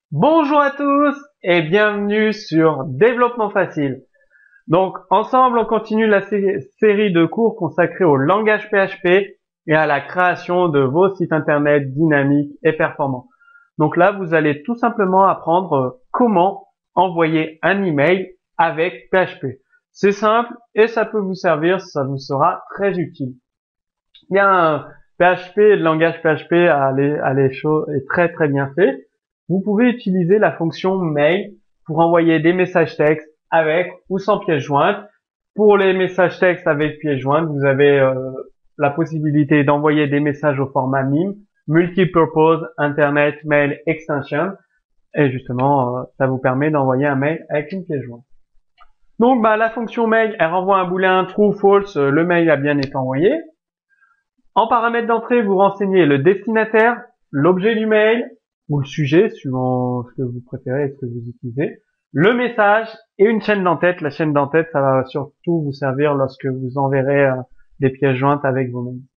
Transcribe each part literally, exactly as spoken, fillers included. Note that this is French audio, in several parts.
Bonjour à tous et bienvenue sur Développement Facile. Donc ensemble on continue la sé- série de cours consacrés au langage P H P et à la création de vos sites internet dynamiques et performants. Donc là vous allez tout simplement apprendre euh, comment envoyer un email avec P H P. C'est simple et ça peut vous servir, ça vous sera très utile. Bien, P H P, le langage P H P a les, a les choses, est très très bien fait. Vous pouvez utiliser la fonction mail pour envoyer des messages textes avec ou sans pièce jointe. Pour les messages textes avec pièce jointe, vous avez euh, la possibilité d'envoyer des messages au format M I M, Multipurpose Internet Mail Extension, et justement, euh, ça vous permet d'envoyer un mail avec une pièce jointe. Donc, bah, la fonction mail, elle renvoie un booléen true, false, euh, le mail a bien été envoyé. En paramètres d'entrée, vous renseignez le destinataire, l'objet du mail, ou le sujet, suivant ce que vous préférez et ce que vous utilisez, le message et une chaîne d'entête. La chaîne d'entête, ça va surtout vous servir lorsque vous enverrez euh, des pièces jointes avec vos mails.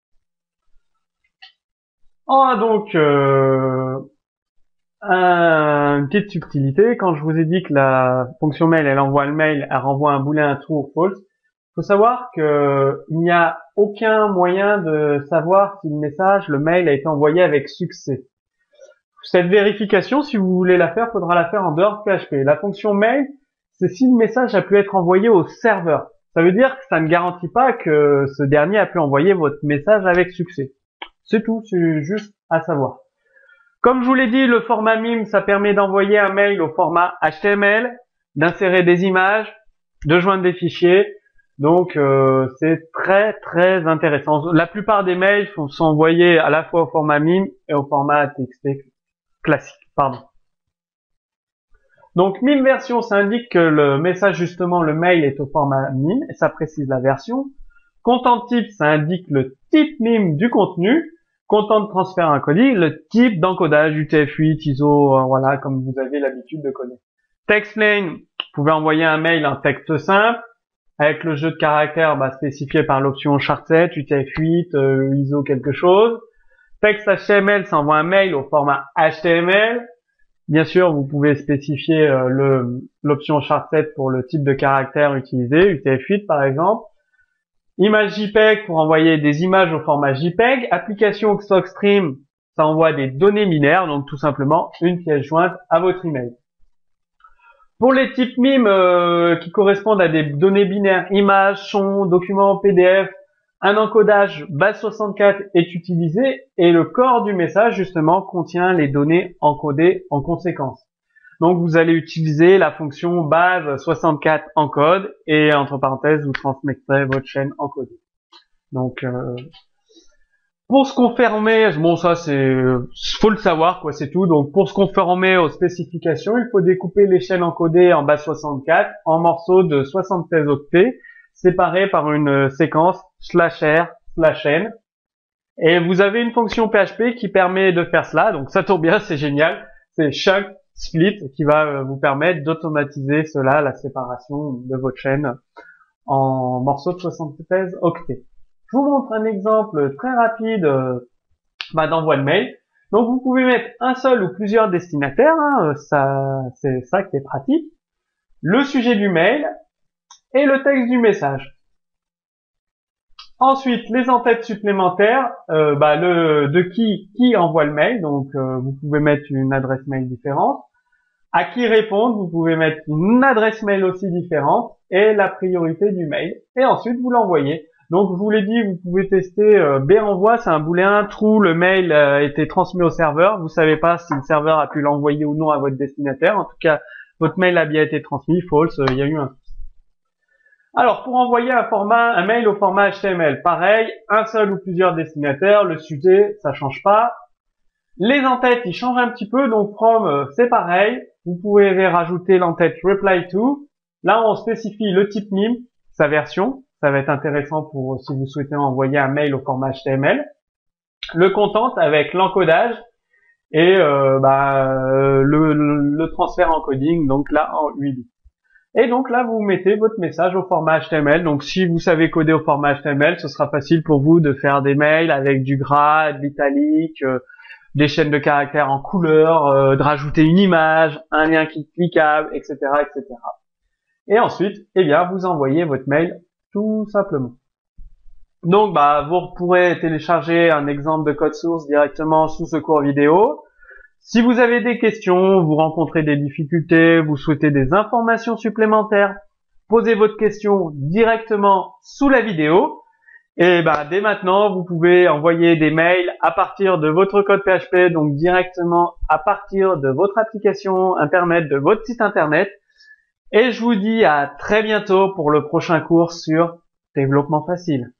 On a donc euh, un, une petite subtilité. Quand je vous ai dit que la fonction mail, elle envoie le mail, elle renvoie un booléen true ou false, il faut savoir que il n'y a aucun moyen de savoir si le message, le mail a été envoyé avec succès. Cette vérification, si vous voulez la faire, faudra la faire en dehors de P H P. La fonction mail, c'est si le message a pu être envoyé au serveur. Ça veut dire que ça ne garantit pas que ce dernier a pu envoyer votre message avec succès. C'est tout, c'est juste à savoir. Comme je vous l'ai dit, le format M I M, ça permet d'envoyer un mail au format H T M L, d'insérer des images, de joindre des fichiers. Donc euh, c'est très très intéressant. La plupart des mails sont envoyés à la fois au format M I M et au format T X T classique, pardon. Donc M I M version, ça indique que le message, justement, le mail est au format M I M, et ça précise la version. Content type, ça indique le type M I M du contenu. Content de transfert encoding, le type d'encodage, U T F huit, I S O, euh, voilà, comme vous avez l'habitude de connaître. Textplain, vous pouvez envoyer un mail en texte simple, avec le jeu de caractères bah, spécifié par l'option chart sept, U T F huit, euh, I S O quelque chose. Texte H T M L, ça envoie un mail au format H T M L. Bien sûr, vous pouvez spécifier euh, le l'option chart sept pour le type de caractère utilisé, U T F huit par exemple. Image JPEG pour envoyer des images au format JPEG. Application StockStream, ça envoie des données binaires, donc tout simplement une pièce jointe à votre email. Pour les types M I M euh, qui correspondent à des données binaires, images, sons, documents, P D F, un encodage base soixante-quatre est utilisé et le corps du message justement contient les données encodées en conséquence. Donc vous allez utiliser la fonction base soixante-quatre encode et entre parenthèses vous transmettrez votre chaîne encodée. Donc euh, pour se conformer, bon ça c'est faut le savoir quoi, c'est tout. Donc pour se conformer aux spécifications, il faut découper les chaînes encodées en base soixante-quatre en morceaux de soixante-seize octets séparés par une séquence slash r slash n. Et vous avez une fonction P H P qui permet de faire cela. Donc ça tombe bien, c'est génial. C'est chunk split qui va vous permettre d'automatiser cela, la séparation de votre chaîne en morceaux de soixante-seize octets. Je vous montre un exemple très rapide euh, bah, d'envoi de mail. Donc vous pouvez mettre un seul ou plusieurs destinataires, hein, ça, c'est ça qui est pratique. Le sujet du mail et le texte du message. Ensuite, les entêtes supplémentaires, euh, bah, le, de qui qui envoie le mail. Donc euh, vous pouvez mettre une adresse mail différente. À qui répondre, vous pouvez mettre une adresse mail aussi différente et la priorité du mail. Et ensuite vous l'envoyez. Donc je vous l'ai dit, vous pouvez tester euh, B envoi, c'est un booléen true, le mail a été transmis au serveur. Vous savez pas si le serveur a pu l'envoyer ou non à votre destinataire. En tout cas, votre mail a bien été transmis. False, il y a eu un. Alors pour envoyer un format, un mail au format H T M L, pareil, un seul ou plusieurs destinataires. Le sujet, ça change pas. Les entêtes, ils changent un petit peu. Donc from, c'est pareil. Vous pouvez rajouter l'entête reply to. Là, on spécifie le type M I M, sa version. Ça va être intéressant pour si vous souhaitez envoyer un mail au format H T M L. Le content avec l'encodage et euh, bah, le, le transfert encoding, donc là en huit. Et donc là, vous mettez votre message au format H T M L. Donc si vous savez coder au format H T M L, ce sera facile pour vous de faire des mails avec du gras, de l'italique, euh, des chaînes de caractères en couleur, euh, de rajouter une image, un lien cliquable, et cetera, et cetera. Et ensuite, eh bien, vous envoyez votre mail tout simplement. Donc, bah, vous pourrez télécharger un exemple de code source directement sous ce cours vidéo. Si vous avez des questions, vous rencontrez des difficultés, vous souhaitez des informations supplémentaires, posez votre question directement sous la vidéo. Et bah, dès maintenant, vous pouvez envoyer des mails à partir de votre code P H P, donc directement à partir de votre application Internet, de votre site Internet. Et je vous dis à très bientôt pour le prochain cours sur développement facile.